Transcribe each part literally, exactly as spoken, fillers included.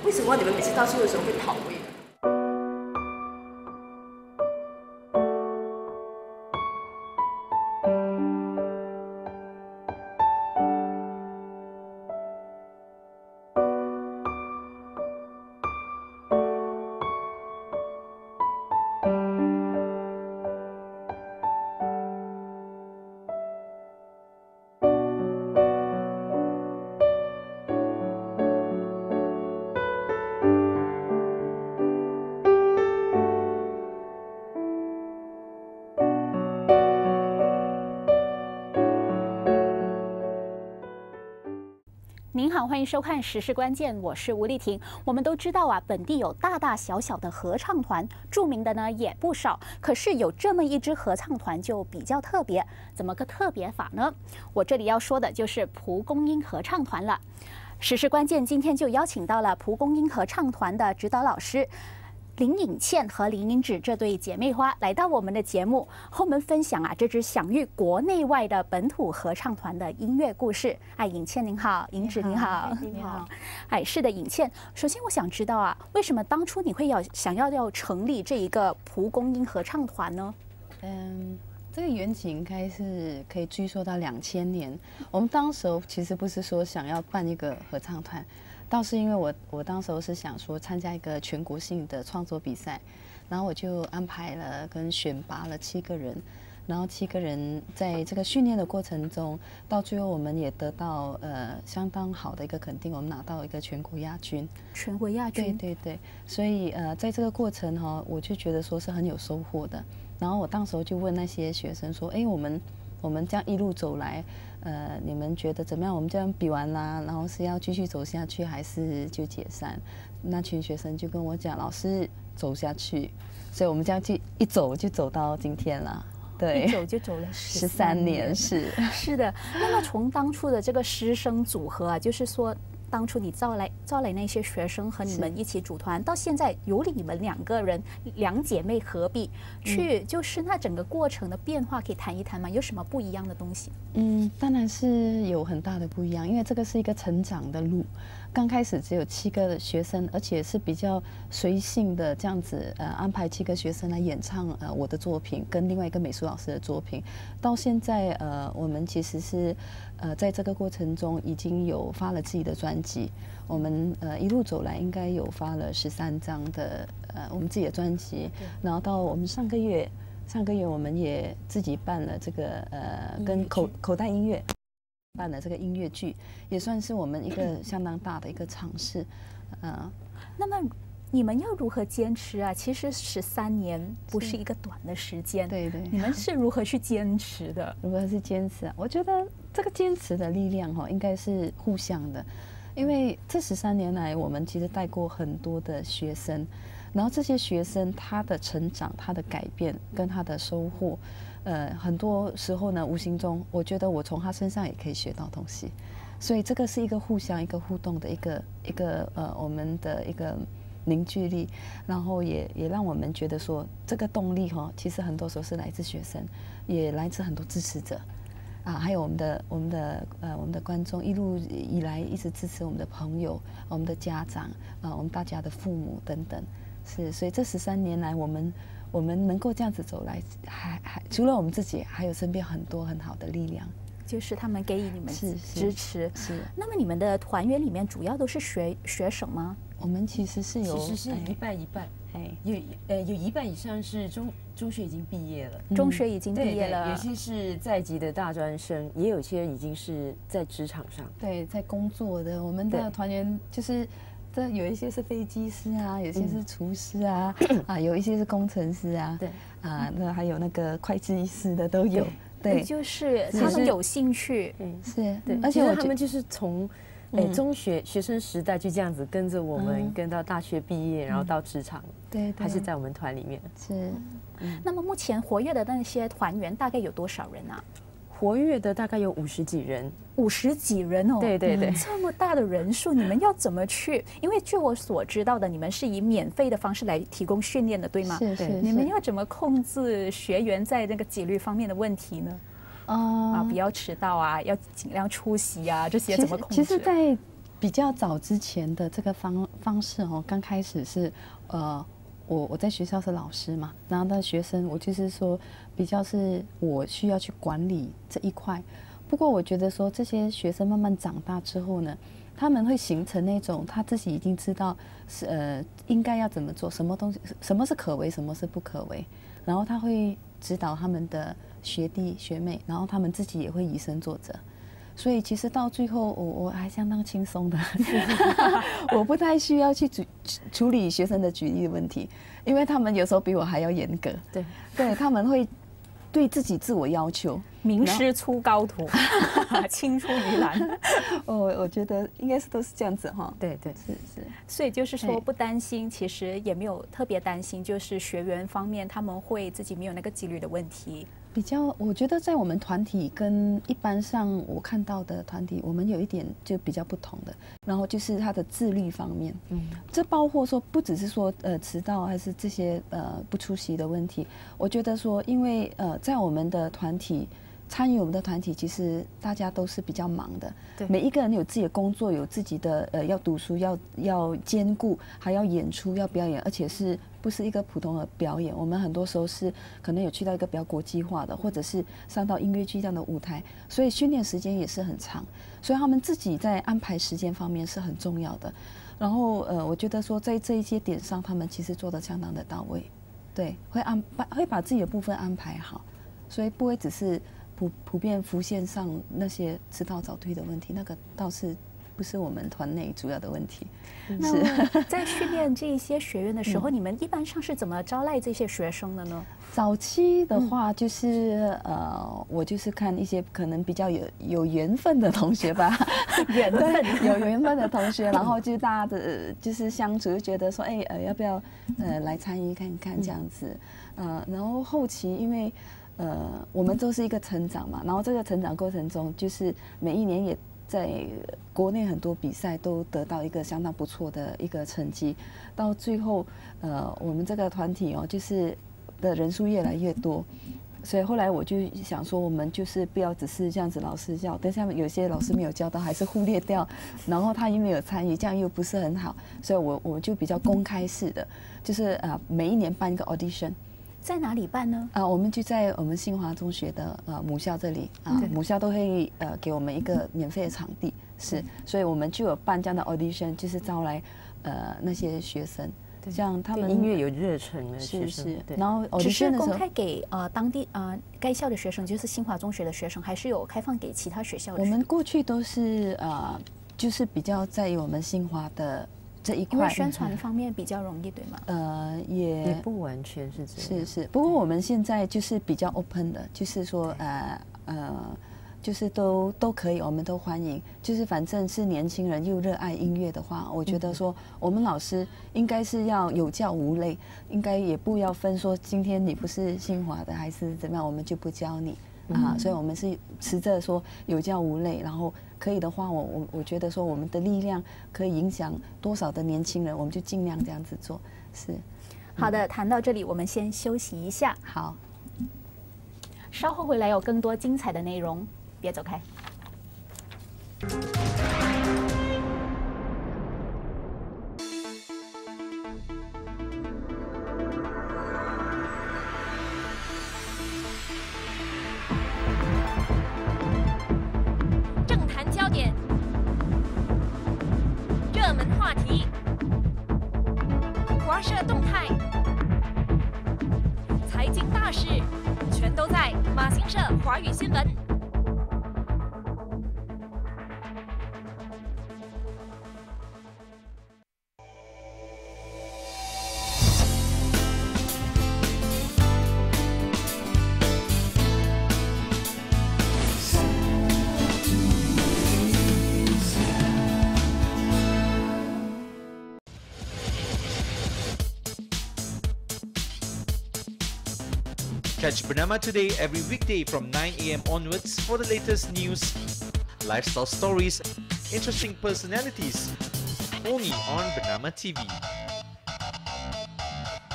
为什么你们每次到处的时候会跑位？ 您好，欢迎收看《时事关键》，我是吴丽婷。我们都知道啊，本地有大大小小的合唱团，著名的呢也不少。可是有这么一支合唱团就比较特别，怎么个特别法呢？我这里要说的就是蒲公英合唱团了。时事关键今天就邀请到了蒲公英合唱团的指导老师林颖倩和林颖芷这对姐妹花来到我们的节目，和我们分享啊这支享誉国内外的本土合唱团的音乐故事。哎，颖倩您好，颖芷您好， 你好。 哎，是的，颖倩，首先我想知道啊，为什么当初你会要想要要成立这一个蒲公英合唱团呢？ 嗯，这个缘起应该是可以追溯到两千年。我们当时其实不是说想要办一个合唱团。倒是因为我我当时是想说参加一个全国性的创作比赛，然后我就安排了跟选拔了七个人，然后七个人在这个训练的过程中，到最后我们也得到呃相当好的一个肯定，我们拿到一个全国亚军。 全国亚军， 对对对，所以呃在这个过程哈、哦，我就觉得说是很有收获的。然后我当时就问那些学生说，哎，我们我们这样一路走来。呃，你们觉得怎么样？我们这样比完啦，然后是要继续走下去，还是就解散？那群学生就跟我讲，老师走下去，所以我们这样就一走就走到今天了。对， 一走就走了十三年，是是的。那么从当初的这个师生组合啊，就是说。当初你招来招来那些学生和你们一起组团，到现在由你们两个人两姐妹合璧去，嗯、就是那整个过程的变化，可以谈一谈吗？有什么不一样的东西？ 嗯，当然是有很大的不一样，因为这个是一个成长的路。刚开始只有七个学生，而且是比较随性的这样子，呃，安排七个学生来演唱呃我的作品跟另外一个美术老师的作品。到现在，呃，我们其实是呃在这个过程中已经有发了自己的专辑。我们呃一路走来，应该有发了十三张的呃我们自己的专辑。然后到我们上个月，上个月我们也自己办了这个呃跟口口袋音乐。办了这个音乐剧，也算是我们一个相当大的一个尝试， 呃，那么你们要如何坚持啊？其实十三年不是一个短的时间， 对对， 你们是如何去坚持的？ 如何是坚持啊？我觉得这个坚持的力量哈，应该是互相的，因为这十三年来，我们其实带过很多的学生，然后这些学生他的成长、他的改变跟他的收获。呃，很多时候呢，无形中，我觉得我从他身上也可以学到东西，所以这个是一个互相、一个互动的一个一个呃，我们的一个凝聚力，然后也也让我们觉得说，这个动力哈、哦，其实很多时候是来自学生，也来自很多支持者，啊，还有我们的我们的呃我们的观众一路以来一直支持我们的朋友、我们的家长啊，我们大家的父母等等，是，所以这十三年来我们。我们能够这样子走来，还还除了我们自己，还有身边很多很好的力量， 就是他们给予你们支持。 是。是那么你们的团员里面主要都是学学什么？ 我们其实是有， 其实是一半一半，哎，有呃有一半以上是中中学已经毕业了， 中学已经毕业了， 对对，有些是在籍的大专生，也有些已经是在职场上， 对，在工作的。我们的团员就是。这有一些是飞机师啊，有些是厨师啊，嗯、啊，有一些是工程师啊， 对， 啊，那还有那个会计师的都有， 对，就是他们有兴趣， 嗯，是， 对，而且他们就是从，哎，中学学生时代就这样子跟着我们，跟到大学毕业，然后到职场， 对， 还是在我们团里面， 是。 那么目前活跃的那些团员大概有多少人啊？ 活跃的大概有五十几人， 五十几人哦， 对对对， 嗯、这么大的人数，你们要怎么去？因为据我所知道的，你们是以免费的方式来提供训练的，对吗？ 是是。 你们要怎么控制学员在那个纪律方面的问题呢？ 啊、呃， 啊，不要迟到啊，要尽量出席啊，这些怎么控制？ 其实，在比较早之前的这个方方式哦，刚开始是呃。我我在学校是老师嘛，然后那学生我就是说比较是我需要去管理这一块。不过我觉得说这些学生慢慢长大之后呢，他们会形成那种他自己已经知道是呃应该要怎么做，什么东西什么是可为，什么是不可为，然后他会指导他们的学弟学妹，然后他们自己也会以身作则。所以其实到最后我我还相当轻松的，我不太需要去处处理学生的举例的问题，因为他们有时候比我还要严格。 对， 对，他们会对自己自我要求， 名师出高徒，青出于蓝。 我我觉得应该是都是这样子哈。 对对， 是是。 所以就是说不担心，其实也没有特别担心，就是学员方面他们会自己没有那个纪律的问题。 比较，我觉得在我们团体跟一般上我看到的团体，我们有一点就比较不同的，然后就是他的自律方面，嗯，这包括说不只是说呃迟到还是这些呃不出席的问题，我觉得说因为呃在我们的团体。参与我们的团体，其实大家都是比较忙的，对，每一个人有自己的工作，有自己的呃要读书，要要兼顾，还要演出，要表演，而且是不是一个普通的表演？我们很多时候是可能有去到一个比较国际化的，或者是上到音乐剧这样的舞台，所以训练时间也是很长，所以他们自己在安排时间方面是很重要的。然后呃，我觉得说在这一些点上，他们其实做得相当的到位，对，会安会把自己的部分安排好，所以不会只是。普普遍浮现上那些迟到早退的问题，那个倒是不是我们团内主要的问题。 那在训练这一些学员的时候，嗯、你们一般上是怎么招来这些学生的呢？ 早期的话，就是、嗯、呃，我就是看一些可能比较有有缘分的同学吧， 缘分有缘分的同学，然后就大家的就是相处，就觉得说，哎呃，要不要呃来参与看看这样子，嗯、呃，然后后期因为。呃，我们都是一个成长嘛，然后这个成长过程中，就是每一年也在国内很多比赛都得到一个相当不错的一个成绩，到最后，呃，我们这个团体哦，就是的人数越来越多，所以后来我就想说，我们就是不要只是这样子老师教，等下有些老师没有教到，还是忽略掉，然后他又没有参与，这样又不是很好，所以我我就比较公开式的，就是呃每一年办一个 audition。 在哪里办呢？ 啊、呃，我们就在我们新华中学的呃母校这里啊，母校都会呃给我们一个免费的场地，是，所以我们就有办这样的 audition， 就是招来呃那些学生，像他们音乐有热忱的学生，是是， 然后只是公开给呃当地呃该校的学生，就是新华中学的学生，还是有开放给其他学校的学生？ 我们过去都是呃就是比较在于我们新华的。这一块， 因为宣传方面比较容易，对吗？ 呃，也也不完全是这样。 是是，不过我们现在就是比较 open 的，就是说呃呃，就是都都可以，我们都欢迎。就是反正是年轻人又热爱音乐的话，我觉得说我们老师应该是要有教无类，应该也不要分说今天你不是新华的还是怎么样，我们就不教你。啊，所以我们是持着说有教无类，然后可以的话，我我我觉得说我们的力量可以影响多少的年轻人，我们就尽量这样子做。是， 好的，谈到这里，我们先休息一下。 好， 稍后回来有更多精彩的内容，别走开。 华社动态、财经大事，全都在马新社华语新闻。 Catch Bernama Today every weekday from nine a m onwards for the latest news, lifestyle stories, interesting personalities, only on Bernama T V.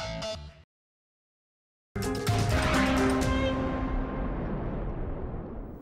欢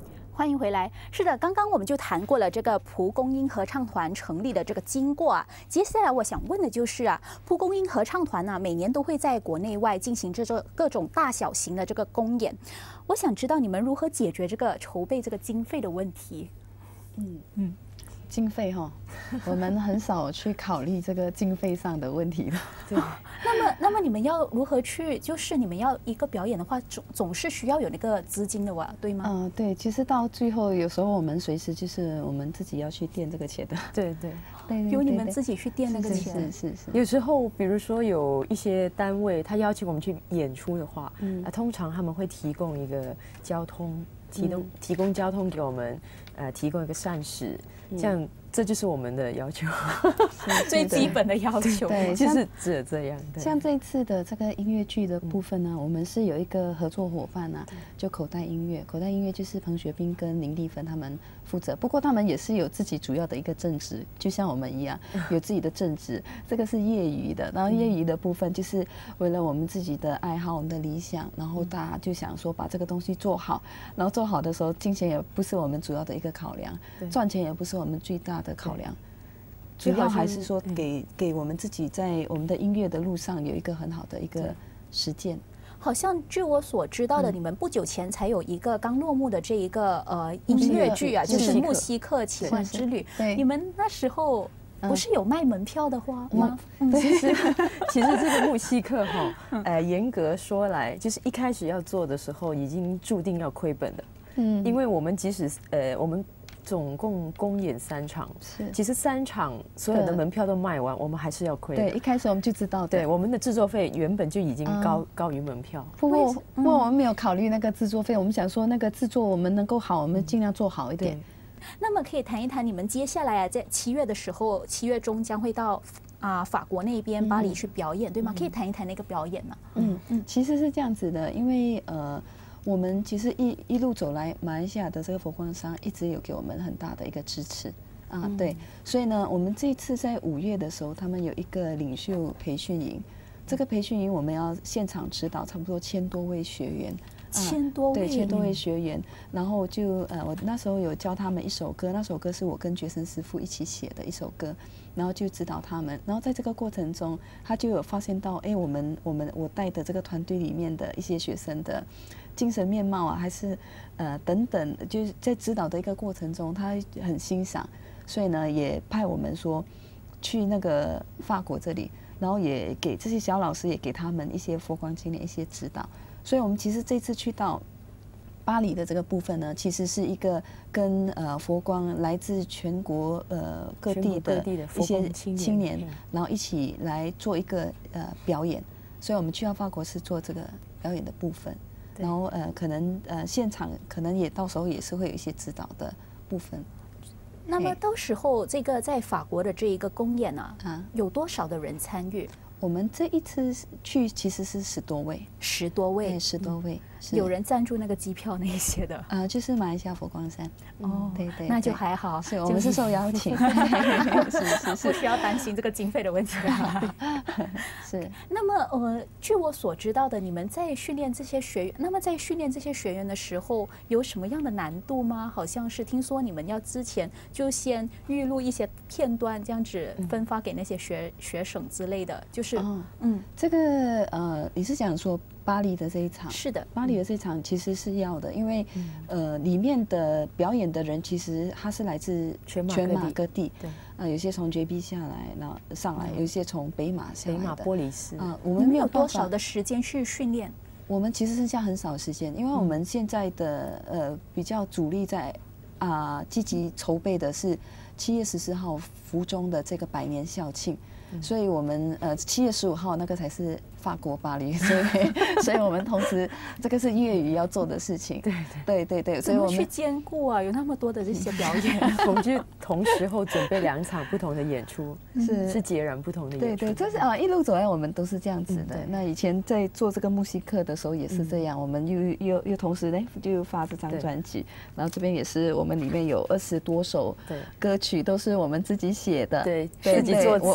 欢迎回来。是的，刚刚我们就谈过了这个蒲公英合唱团成立的这个经过啊。接下来我想问的就是啊，蒲公英合唱团呢、啊，每年都会在国内外进行这种各种大小型的这个公演。我想知道你们如何解决这个筹备这个经费的问题？ 嗯嗯。经费哈，我们很少去考虑这个经费上的问题的。 对，那么那么你们要如何去？就是你们要一个表演的话，总总是需要有那个资金的哇，对吗？ 嗯、呃，对，其实到最后，有时候我们随时就是我们自己要去垫这个钱的。 对对对， 由你们自己去垫那个钱。 是是是。 有时候，比如说有一些单位，他邀请我们去演出的话，嗯，啊，通常他们会提供一个交通，提供、嗯、提供交通给我们，呃，提供一个膳食，这样。嗯，这就是我们的要求， 最基本的要求。 对， 就是只有这样。 像这一次的这个音乐剧的部分呢，我们是有一个合作伙伴啊，就口袋音乐。口袋音乐就是彭学斌跟林丽芬他们负责，不过他们也是有自己主要的一个正职，就像我们一样有自己的正职。这个是业余的，然后业余的部分就是为了我们自己的爱好、我们的理想，然后大家就想说把这个东西做好。然后做好的时候，金钱也不是我们主要的一个考量，赚钱也不是我们最大的考量，主要还是说给给我们自己在我们的音乐的路上有一个很好的一个实践。 好像据我所知道的，嗯、你们不久前才有一个刚落幕的这一个呃音乐剧啊，就是《穆西克奇幻之旅》。对，你们那时候不是有卖门票的话吗？ 嗯、其实其实这个穆西克哈，呃，严格说来，就是一开始要做的时候，已经注定要亏本的。嗯，因为我们即使呃我们。总共公演三场，是其实三场所有的门票都卖完，我们还是要亏。 对，一开始我们就知道， 对，我们的制作费原本就已经高、嗯、高于门票。 不过，不过我们没有考虑那个制作费，我们想说那个制作我们能够好，我们尽量做好一点。 那么可以谈一谈你们接下来啊，在七月的时候，七月中将会到啊、呃、法国那边巴黎去表演，嗯、对吗？可以谈一谈那个表演吗？ 嗯嗯，其实是这样子的，因为呃。我们其实一一路走来，马来西亚的这个佛光山一直有给我们很大的一个支持啊，嗯、对，所以呢，我们这一次在五月的时候，他们有一个领袖培训营，这个培训营我们要现场指导差不多千多位学员， 千多位， 对，千多位学员，然后就呃，我那时候有教他们一首歌，那首歌是我跟觉生师傅一起写的一首歌，然后就指导他们，然后在这个过程中，他就有发现到，哎，我们我们我带的这个团队里面的一些学生的精神面貌啊，还是呃等等，就是在指导的一个过程中，他很欣赏，所以呢，也派我们说去那个法国这里，然后也给这些小老师也给他们一些佛光经典一些指导，所以我们其实这次去到巴黎的这个部分呢，其实是一个跟呃佛光来自全国呃各地的一些青年，然后一起来做一个呃表演，所以我们去到法国是做这个表演的部分。然后呃，可能呃，现场可能也到时候也是会有一些指导的部分。 那么到时候这个在法国的这一个公演呢，啊，有多少的人参与？ 我们这一次去其实是十多位， 十多位， 十多位， 有人赞助那个机票那一些的啊，就是马来西亚佛光山哦，对对，那就还好， 是我们是受邀请， 是是是，不需要担心这个经费的问题是。 那么呃，据我所知道的，你们在训练这些学员，那么在训练这些学员的时候，有什么样的难度吗？好像是听说你们要之前就先预录一些片段，这样子分发给那些学学生之类的，就是。是，哦、 嗯，这个呃，你是讲说巴黎的这一场？ 是的， 巴黎的这一场其实是要的，因为、嗯、呃，里面的表演的人其实他是来自全马各地，对，啊、呃，有些从绝壁下来，然后上来，嗯、有一些从北马下来的， 北马波利斯啊、呃，我们没有多少的时间去训练， 我们其实剩下很少时间，因为我们现在的呃比较主力在啊积极筹备的是七月十四号福中的这个百年校庆。所以我们呃七月十五号那个才是法国巴黎，所以所以我们同时这个是业余要做的事情， 对对对对，所以我们去兼顾啊，有那么多的这些表演， 我们就同时候准备两场不同的演出，是是截然不同的演出， 对对，这是啊一路走来我们都是这样子的。那以前在做这个穆西克的时候也是这样，我们又又又同时呢就发这张专辑，然后这边也是我们里面有二十多首歌曲都是我们自己写的， 对，自己作词， 我我我。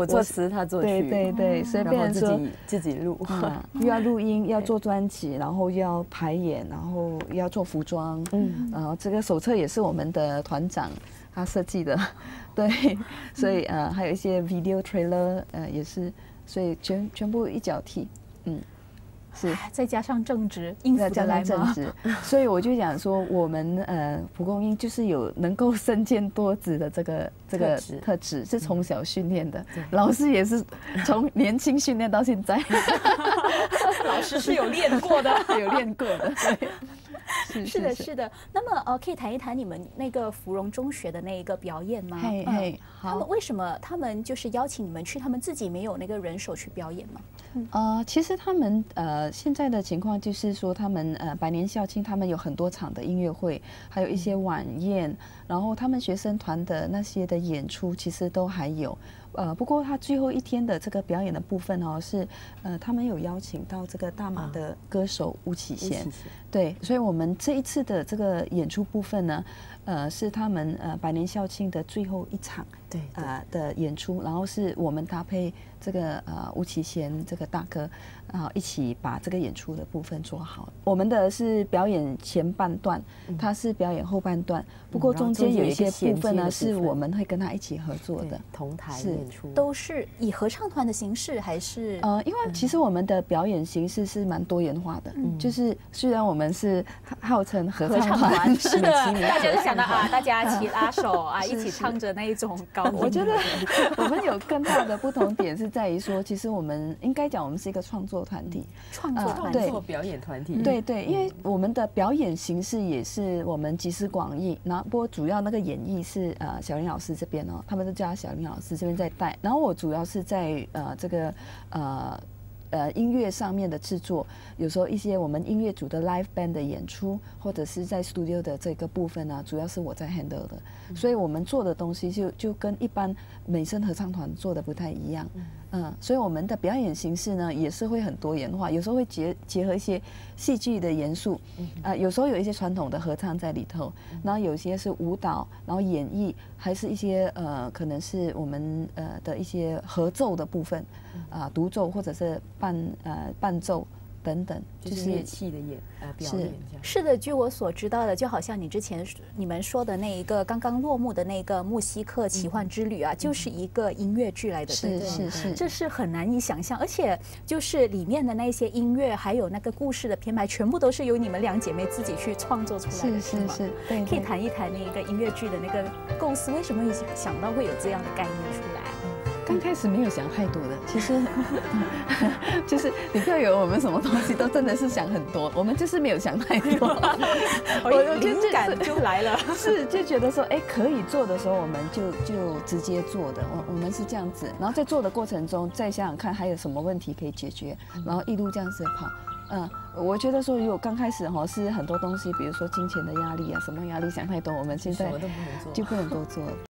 我作词，他作曲， 对对对，所以变成说自己自己录， 嗯，又要录音，要做专辑，然后又要排演，然后又要做服装，嗯，然后这个手册也是我们的团长他设计的，对，所以呃还有一些 video trailer， 呃也是，所以全全部一脚踢，嗯。是， 再加上正职，应付得来吗？ 正职，所以我就想说，我们呃蒲公英就是有能够身兼多职的这个这个特质，是从小训练的。老师也是从年轻训练到现在， 老师是有练过的， 有练过的。对。 是, 是的，是的。那么呃，可以谈一谈你们那个芙蓉中学的那一个表演吗？ 嘿嘿，好。 他们为什么他们就是邀请你们去，他们自己没有那个人手去表演吗？ 嗯、呃，其实他们呃现在的情况就是说，他们呃百年校庆，他们有很多场的音乐会，还有一些晚宴，然后他们学生团的那些的演出，其实都还有。呃，不过他最后一天的这个表演的部分哦，是呃，他们有邀请到这个大马的歌手巫启贤，对，所以我们这一次的这个演出部分呢，呃，是他们呃百年校庆的最后一场， 对啊、呃、的演出，然后是我们搭配这个呃巫启贤这个大哥啊、呃、一起把这个演出的部分做好。我们的是表演前半段，他是表演后半段，不过中间有一些部分呢，是我们会跟他一起合作的， 同台是。 都是以合唱团的形式还是？ 呃，因为其实我们的表演形式是蛮多元化的，嗯、就是虽然我们是号称合唱团， 是的，大家都想到啊，大家一起拉手啊，一起唱着那一种高音。 我觉得我们有更大的不同点是在于说，其实我们应该讲我们是一个创作团体， 创作团体，做表演团体。 对对，因为我们的表演形式也是我们集思广益，然后不过主要那个演绎是呃小林老师这边哦，他们都叫他小林老师这边在带。然后我主要是在呃这个呃呃音乐上面的制作，有时候一些我们音乐组的 live band 的演出，或者是在 studio 的这个部分呢、啊，主要是我在 handle 的，嗯、所以我们做的东西就就跟一般美声合唱团做的不太一样。嗯嗯，所以我们的表演形式呢也是会很多元化，有时候会结结合一些戏剧的元素，啊、呃，有时候有一些传统的合唱在里头，然后有些是舞蹈，然后演绎，还是一些呃可能是我们呃的一些合奏的部分，啊、呃，独奏或者是伴呃伴奏等等， 就是乐器的演呃表演这样。 是的，据我所知道的，就好像你之前你们说的那一个刚刚落幕的那个墨西哥奇幻之旅啊，嗯、就是一个音乐剧来的， 是是是， 这是很难以想象，而且就是里面的那些音乐，还有那个故事的编排，全部都是由你们两姐妹自己去创作出来的， 是是是，对， 可以谈一谈那一个音乐剧的那个构思，为什么想到会有这样的概念出来？ 刚开始没有想太多的，其实就是你不要以为我们什么东西都真的是想很多，我们就是没有想太多， 我灵感就来了， 是就觉得说，哎，可以做的时候，我们就就直接做的，我我们是这样子，然后在做的过程中再想想看还有什么问题可以解决，然后一路这样子跑。嗯，我觉得说，如果刚开始哈是很多东西，比如说金钱的压力啊，什么压力想太多，我们现在就不能多做。